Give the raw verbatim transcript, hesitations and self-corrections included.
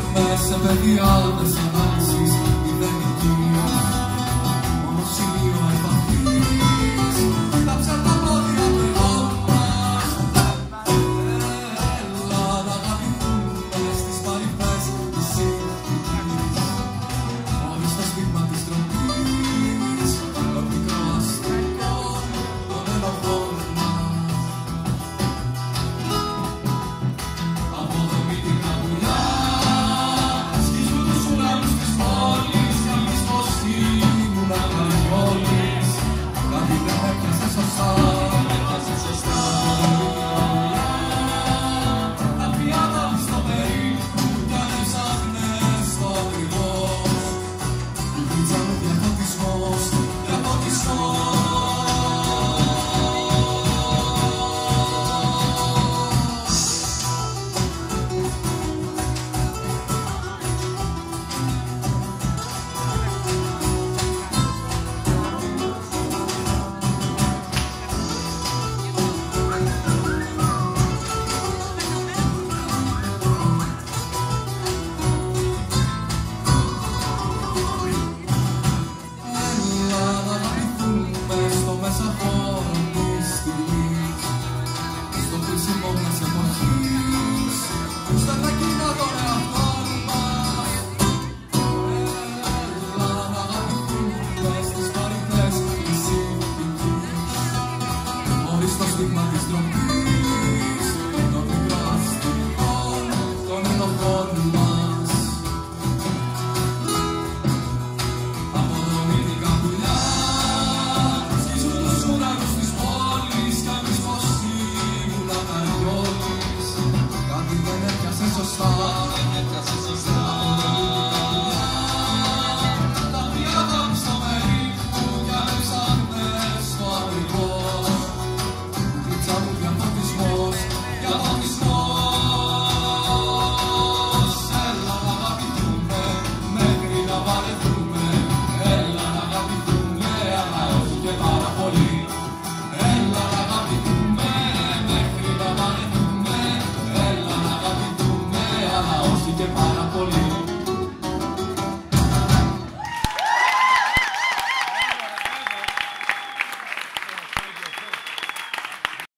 μες σε παιδιάδες ανάλυσης μηδενικής, μόνο σημείο επαφής. Κοίταξε τα πόδια του εαυτού μας. Έλα να αγαπηθούμε στις παρυφές της συνθήκης, χωρίς το στίγμα της τροπής, το μικρό αστικό των ενοχών μας. Αποδομητικά πουλιά σκίζουν τους ουρανούς της πόλης, κι αν πεις πως ήμουν αγαλιόλης, κάτι δεν έπιασε σωστά. Αποδομητικά πουλιά, τα πιάτα της στο περίπου, κι αν έψαχνες το ακριβώς, η πίτσα μου διαφωτισμός, διαφωτισμός. Στο χρήσιμο μιας εποχής που στενακίνα τον εαυτόν μας. Έλα να αγαπηθούμε στις παρυφές της συνθήκης, χωρίς το στίγμα της ντροπής, των μικροαστικών των ενοχών μας.